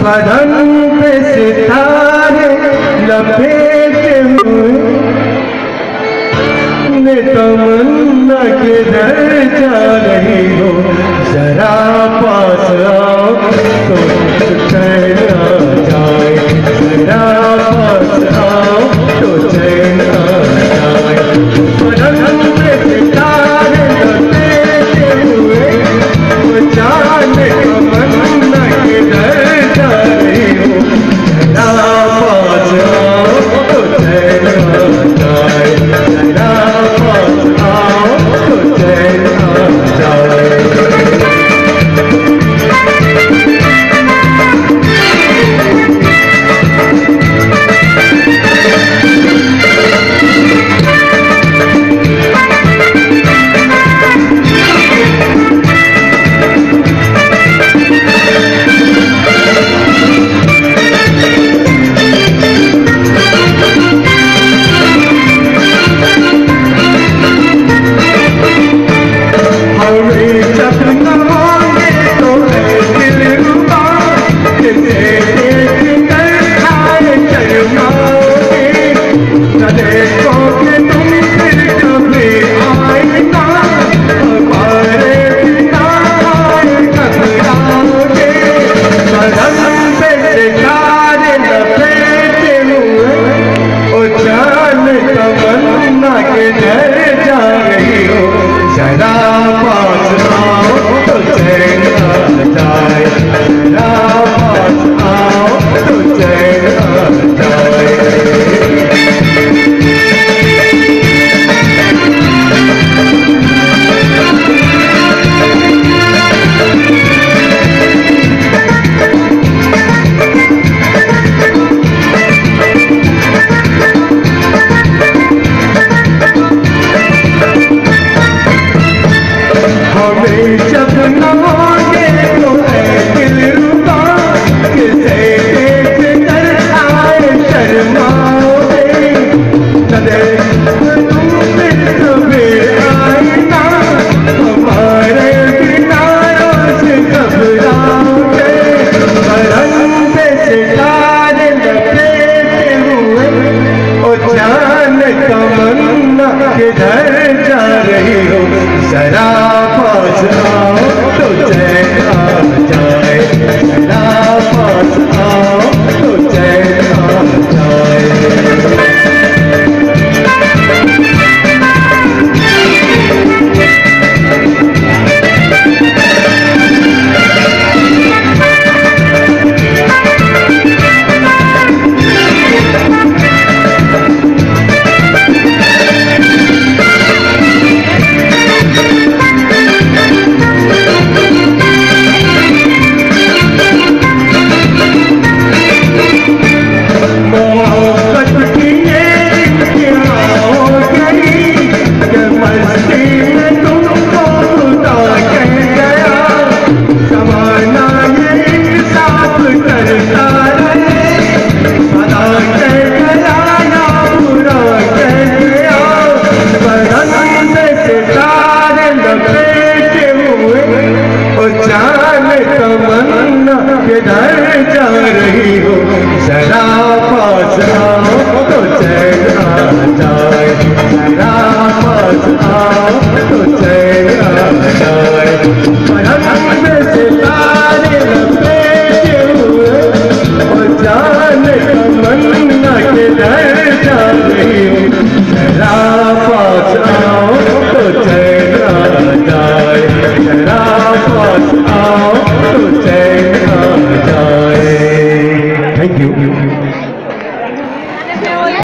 बदन पे सितारे लपेटे हुए ने तमन्ना किधर जा रही हो, जरा पास आओ तो चैन आ जाए, जरा पास आओ तो चैन आ जाए। बदन पे सितारे लपेटे हुए वो जाने तमन्ना किधर जा रही हो, जरा पास आओ तो चैन आ जाए, जरा पास आओ तो चैन आ जाए। किधर जा रही हो, जरा पास आओ तो चैन आ जाए, जरा पास आओ तो चैन आ जाए। किधर जा रही हो, जरा पास आओ तो चैन आ जाए, जरा पास आओ तो चैन आ जाए।